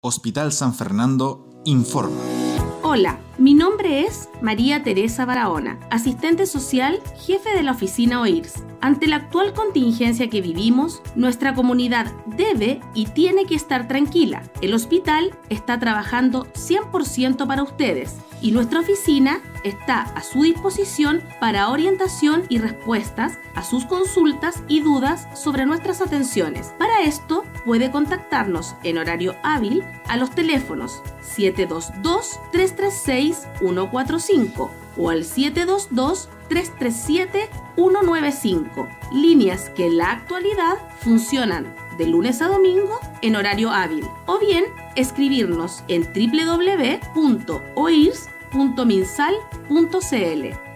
Hospital San Fernando informa. Hola, mi nombre es María Teresa Barahona, asistente social, jefe de la oficina OIRS. Ante la actual contingencia que vivimos, nuestra comunidad debe y tiene que estar tranquila. El hospital está trabajando 100% para ustedes y nuestra oficina está a su disposición para orientación y respuestas a sus consultas y dudas sobre nuestras atenciones. Para esto, puede contactarnos en horario hábil a los teléfonos 722-336-145 o al 722-337-195, líneas que en la actualidad funcionan de lunes a domingo en horario hábil, o bien escribirnos en www.oirs.minsal.cl.